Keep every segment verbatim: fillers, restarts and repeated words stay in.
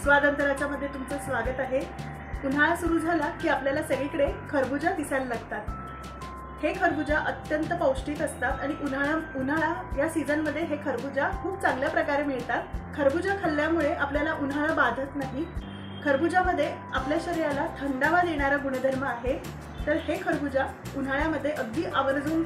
स्वादंतराच्यामध्ये तुमचं स्वागत आहे। उन्हाळा सुरू झाला की आपल्याला सगळीकडे खरबुजा दिसायला लागतात। हे खरबुजा अत्यंत पौष्टिक असतात आणि उन्हाळा उन्हाळा या सीझनमध्ये हे खरबुजा खूप चांगल्या प्रकारे मिळतात। खरबुजा खाल्ल्यामुळे आपल्याला उन्हाळा बाधत नाही। खरबुजामध्ये आपल्या शरीराला थंडावा देणारा गुणधर्म आहे, तर हे खरबुजा उन्हाळ्यामध्ये अगदी आवर्जून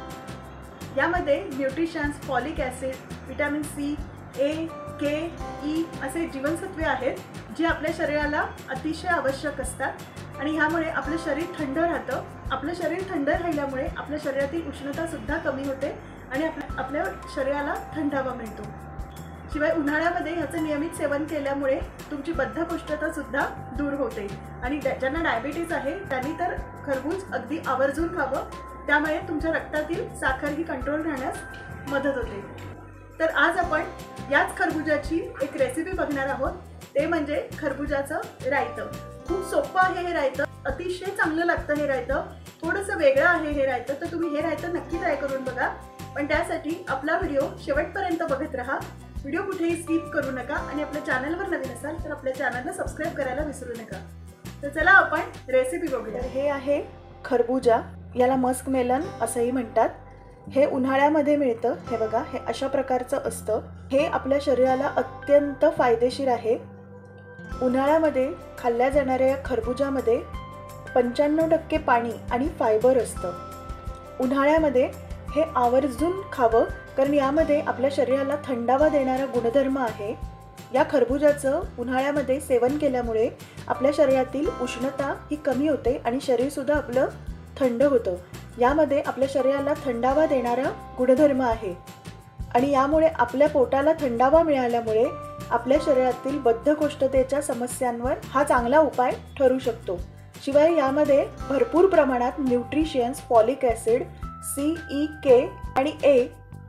खावं। यामध्ये nutritions, folic acid, vitamin C, A, K, E असे जीवनसत्वे आहेत जे आपल्या शरीराला अतिशय आवश्यक असतात आणि ह्यामुळे आपलं शरीर थंड राहतं। आपलं शरीर थंड राहिल्यामुळे आपल्या शरीरातील उष्णता सुद्धा कमी होते आणि आपल्या आपल्या शरीराला थंडावा मिळतो। शिवाय उन्हाळ्यामध्ये ह्याचं नियमित सेवन केल्यामुळे तुमची बद्धकोष्ठता सुद्धा दूर होते आणि ज्यांना डायबिटीज आहे त्यांनी तर खरबूज अगदी आवर्जून खावं, त्यामुळे तुमच्या रक्तातील साखर ही कंट्रोल राहण्यास मदत होते। तर आज आपण याच खरबुजाची एक रेसिपी बघणार आहोत, ते म्हणजे खरबुजाचं रायतं। खूप सोपं आहे हे रायतं, अतिशय चांगलं लागतं हे रायतं। थोडंसं वेगळं आहे हे रायतं, तर तुम्ही हे रायतं नक्की ट्राय करून बघा। पण त्यासाठी आपला व्हिडिओ शेवटपर्यंत बघत राहा, व्हिडिओ कुठेही स्किप करू नका आणि आपल्या चॅनलवर नवीन असाल तर आपल्या चॅनलला सबस्क्राइब करायला विसरू नका। तर चला आपण रेसिपी बघूया। हे आहे खरबुजा, याला मस्क मेलन असंही म्हणतात। हे उन्हाळ्यामध्ये मिळतं। हे बघा, हे अशा प्रकारचं असतं। हे आपल्या शरीराला अत्यंत फायदेशीर आहे। उन्हाळ्यामध्ये खाल्ल्या जाणाऱ्या खरबुजामध्ये पंच्याण्णव टक्के पाणी आणि फायबर असतं। उन्हाळ्यामध्ये हे आवर्जून खावं, कारण यामध्ये आपल्या शरीराला थंडावा देणारा गुणधर्म आहे। या खरबुजाचं उन्हाळ्यामध्ये सेवन केल्यामुळे आपल्या शरीरातील उष्णता ही कमी होते आणि शरीरसुद्धा आपलं थंड होतं। यामध्ये आपल्या शरीराला थंडावा देणारा गुणधर्म आहे आणि यामुळे आपल्या पोटाला थंडावा मिळाल्यामुळे आपल्या शरीरातील बद्धकोष्ठतेच्या समस्यांवर हा चांगला उपाय ठरू शकतो। शिवाय यामध्ये भरपूर प्रमाणात nutritions, folic acid, C, E, K आणि ए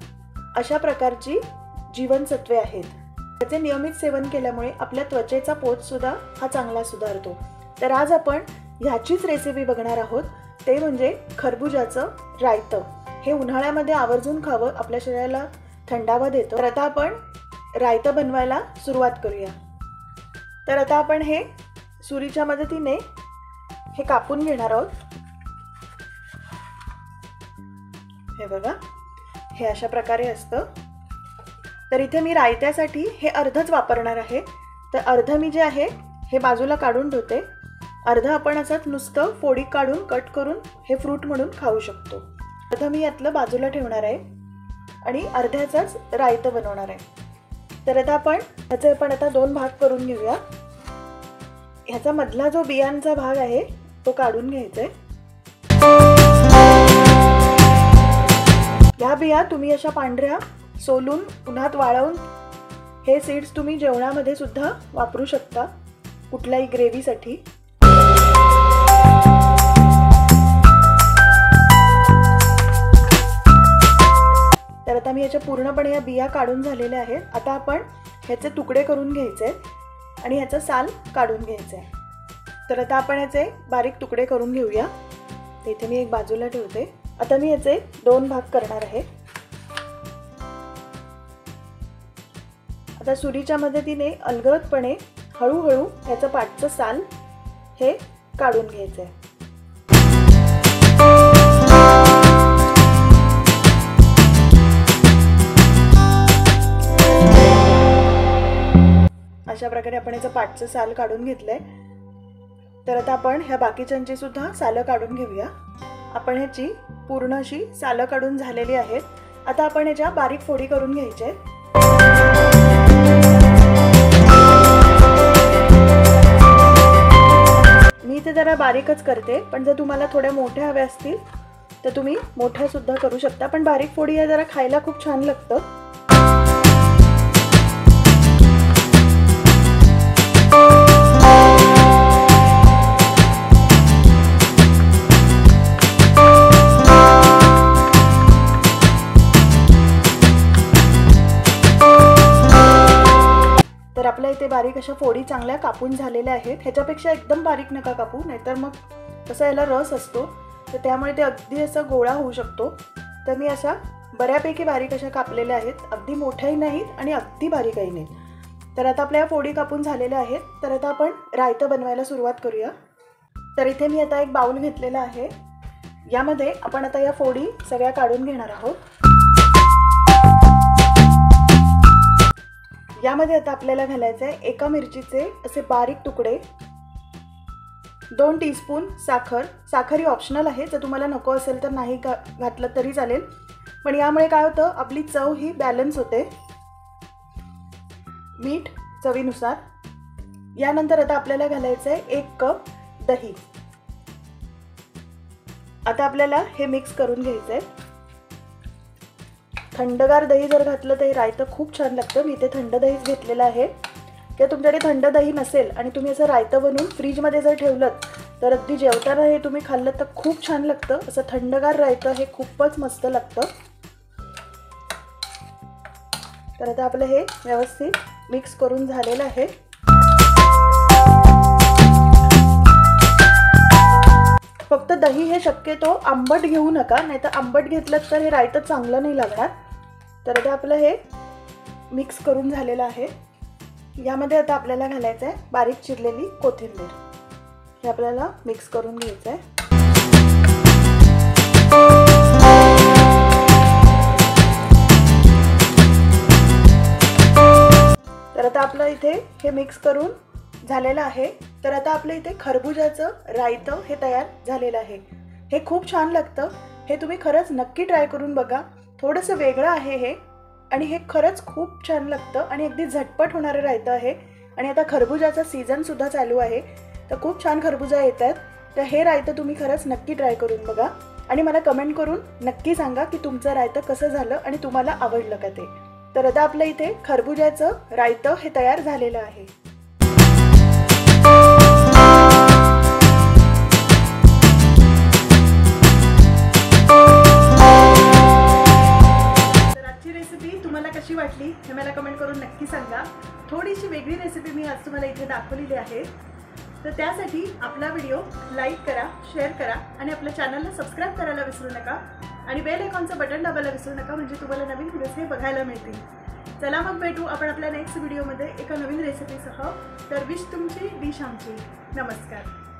अशा प्रकारची जीवनसत्वे आहेत। त्याचे नियमित सेवन केल्यामुळे आपल्या त्वचेचा पोतसुद्धा हा चांगला सुधारतो। तर आज आपण ह्याचीच रेसिपी बघणार आहोत, ते म्हणजे खरबुजाचं रायतं। हे उन्हाळ्यामध्ये आवर्जून खावं, आपल्या शरीराला थंडावा देतं। तर आता आपण रायतं बनवायला सुरुवात करूया। तर आता आपण हे सुरीच्या मदतीने हे कापून घेणार आहोत। हे बघा, हे अशा प्रकारे असतं। तर इथे मी रायत्यासाठी हे अर्धच वापरणार आहे, तर अर्ध मी जे आहे हे बाजूला काढून ठेवते। अर्ध आपण असंच नुसतं फोडी काढून कट करून हे फ्रूट म्हणून खाऊ शकतो। अर्ध मी यातलं बाजूला ठेवणार आहे आणि अर्ध्याचाच रायतं बनवणार आहे। तर आता आपण ह्याचे आपण आता दोन भाग करून घेऊया। ह्याचा मधला जो बियांचा भाग आहे तो काढून घ्यायचा आहे। ह्या बिया तुम्ही अशा पांढऱ्या सोलून उन्हात वाळवून हे सीड्स तुम्ही जेवणामध्ये सुद्धा वापरू शकता, कुठल्याही ग्रेव्हीसाठी। तर आता मी याच्या पूर्णपणे या बिया काढून झालेल्या आहेत। आता आपण ह्याचे तुकडे करून घ्यायचे आणि ह्याचा साल काढून घ्यायचा आहे। तर आता आपण याचे बारीक तुकडे करून घेऊया। इथे मी एक बाजूला ठेवते। आता मी याचे दोन भाग करणार आहे। आता सुरीच्या मदतीने अलगदपणे हळूहळू याचं पाठचं साल हे काढून घ्यायचं आहे। अशा प्रकारे आपण याचं पाठचं साल काढून घेतलंय। तर आता आपण ह्या बाकीच्यांची सुद्धा सालं काढून घेऊया। आपण ह्याची पूर्ण अशी सालं काढून झालेली आहेत। आता आपण ह्याच्या बारीक फोडी करून घ्यायचे। मी इथे जरा बारीकच करते, पण जर तुम्हाला थोड्या मोठ्या हव्या असतील तर तुम्ही मोठ्या सुद्धा करू शकता, पण बारीक फोडी या जरा खायला खूप छान लागतं। तर आपल्या इथे बारीक अशा फोडी चांगल्या कापून झालेल्या आहेत। ह्याच्यापेक्षा एकदम बारीक नका कापू, नाहीतर मग तसा याला रस असतो, तर त्यामुळे ते अगदी असा गोळा होऊ शकतो। तर मी अशा बऱ्यापैकी बारीक अशा कापलेल्या आहेत, अगदी मोठ्याही नाहीत आणि अगदी बारीकही नाहीत। तर आता आपल्या फोडी कापून झालेल्या आहेत. तर आता आपण रायतं बनवायला सुरुवात करूया. तर इथे मी आता एक बाउल घेतलेला आहे. यामध्ये आपण आता या फोडी सगळ्या काढून घेणार आहोत. यामध्ये आता आपल्याला घालायचं आहे एका मिरचीचे असे बारीक तुकडे, दोन टीस्पून साखर. साखर ही ऑप्शनल आहे, जर तुम्हाला नको असेल तर नाही घातलं तरी चालेल, पण यामुळे काय होतं आपली चव ही बॅलन्स होते. मीठ चवीनुसार. यानंतर आता आपल्याला घालायचं आहे एक कप दही. आता आपल्याला हे मिक्स करून घ्यायचं आहे. थंडगार दही जर घातलं तर हे रायतं खूप छान लागतं. मी इथे थंड दहीच घेतलेलं आहे. किंवा तुमच्याकडे थंड दही नसेल आणि तुम्ही असं रायतं बनवून फ्रीजमध्ये जर ठेवलं तर अगदी जेवताना हे तुम्ही खाल्लं तर खूप छान लागतं. असं थंडगार रायतं हे खूपच मस्त लागतं. तर आता आपलं हे व्यवस्थित मिक्स करून झालेलं आहे. फक्त दही हे शक्यतो आंबट घेऊ नका, नाहीतर आंबट घेतलं तर हे रायतं चांगलं नाही लागणार. तर आता आपलं हे मिक्स करून झालेलं आहे. यामध्ये आता आपल्याला घालायचं आहे बारीक चिरलेली कोथिंबीर. हे आपल्याला मिक्स करून घ्यायचं आहे. तर आता आपलं इथे हे मिक्स करून झालेलं आहे. तर आता आपलं इथे खरबुजाचं रायतं हे तयार झालेलं आहे. हे खूप छान लागतं. हे तुम्ही खरंच नक्की ट्राय करून बघा. थोडंसं वेगळं आहे हे, आणि हे खरंच खूप छान लागतं आणि अगदी झटपट होणारं रायतं आहे. आणि आता खरबुजाचा सीझनसुद्धा चालू आहे, तर खूप छान खरबुजा येत आहेत. तर हे रायतं तुम्ही खरंच नक्की ट्राय करून बघा आणि मला कमेंट करून नक्की सांगा की तुमचं रायतं कसं झालं आणि तुम्हाला आवडलं का ते. तर आता आपलं इथे खरबुजाचं रायतं हे तयार झालेलं आहे. कशी वाटली हे मला कमेंट करून नक्की सांगा. थोडीशी वेगळी रेसिपी मी आज तुम्हाला इथे दाखवलेली आहे. तर त्यासाठी आपला व्हिडिओ लाईक करा, शेअर करा आणि आपल्या चॅनलला सबस्क्राईब करायला विसरू नका आणि बेल आयकॉनचं बटन दाबायला विसरू नका, म्हणजे तुम्हाला नवीन व्हिडिओज हे बघायला मिळतील. चला मग भेटू आपण आपल्या नेक्स्ट व्हिडिओमध्ये एका नवीन रेसिपीसह. तर विश तुमची डिश आमची. नमस्कार.